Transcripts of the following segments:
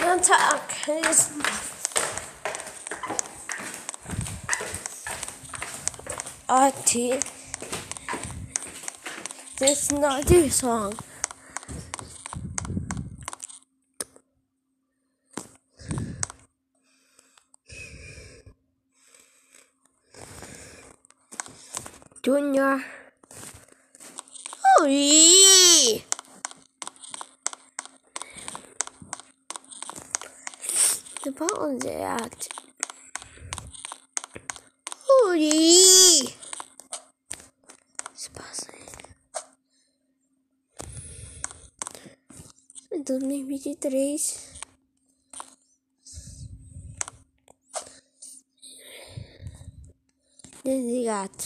attack. Artie. This is not their song. Junior. Oh, yeah. The buttons are active. Oh, yeah. En 2023 desde gato.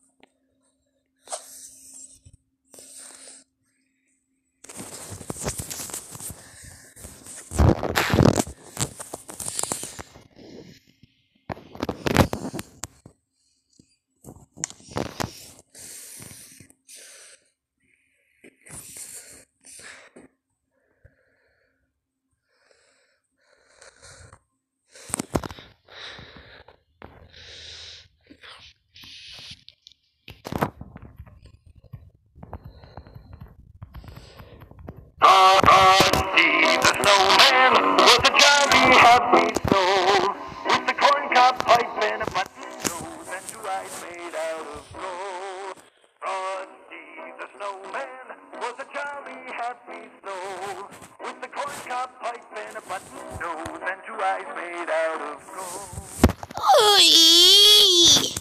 Frosty the Snowman was a jolly happy soul, with a corncob pipe and a button nose and two eyes made out of gold. Frosty the Snowman was a jolly happy soul, with a corncob pipe and a button nose and two eyes made out of gold. Oh, yeah.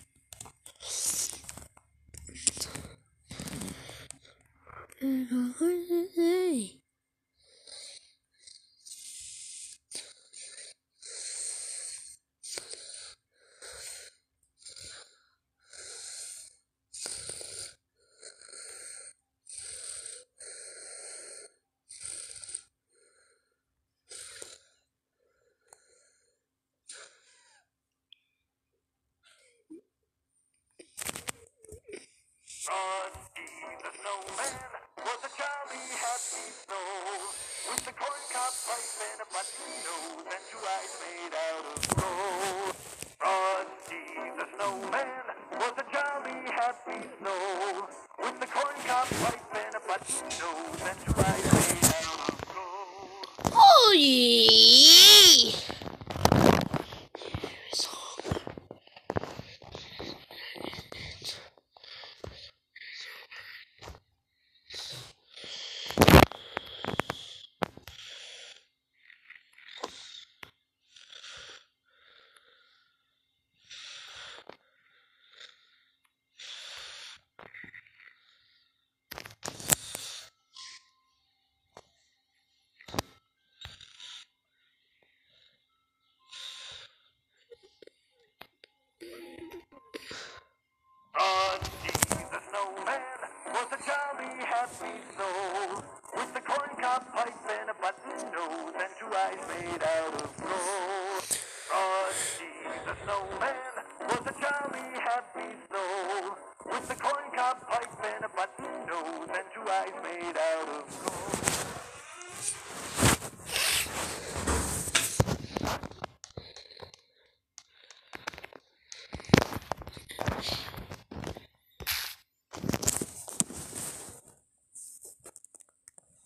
Frosty the Snowman was a jolly happy soul, with a corncob pipe and a button nose and two eyes made out of gold. Frosty the Snowman was a jolly happy soul, with a corncob pipe and a button nose and two eyes made out of gold. Oh, yeah. Frosty the Snowman was a jolly happy soul, with a corncob pipe and a button nose and two eyes made